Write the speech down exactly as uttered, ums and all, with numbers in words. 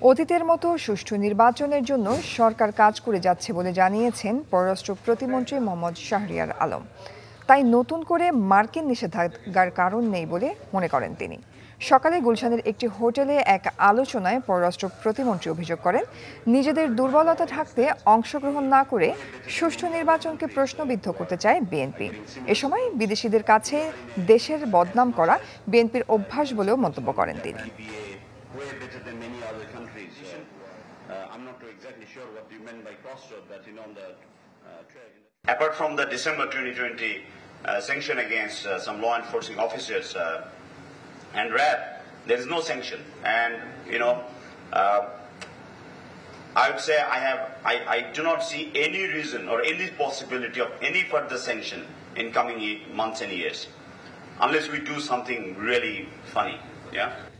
অতীতের মতো সুষ্ঠু নির্বাচনের জন্য সরকার কাজ করে যাচ্ছে বলে জানিয়েছেন পররাষ্ট্র প্রতিমন্ত্রী মোহাম্মদ শাহরিয়ার আলম। তাই নতুন করে মার্কিন নিষেধাজ্ঞার কারণ নেই বলে মনে করেন তিনি। সকালে গুলশানের একটি হোটেলে এক আলোচনায় পররাষ্ট্র প্রতিমন্ত্রী অভিযোগ করেন, নিজেদের দুর্বলতা ঢাকতে অংশগ্রহণ না করে সুষ্ঠু নির্বাচনকে প্রশ্নবিদ্ধ করতে চায় বিএনপি। এ সময় বিদেশিদের কাছে দেশের বদনাম করা বিএনপির অভ্যাস বলেও মন্তব্য করেন তিনি। Way better than many other countries. Uh, uh, I'm not exactly sure what you meant by crossroad, but you know, the uh, trade. Apart from the December twenty twenty uh, sanction against uh, some law enforcing officers uh, and R A B, there is no sanction. And you know, uh, I would say I have, I, I do not see any reason or any possibility of any further sanction in coming months and years, unless we do something really funny. Yeah.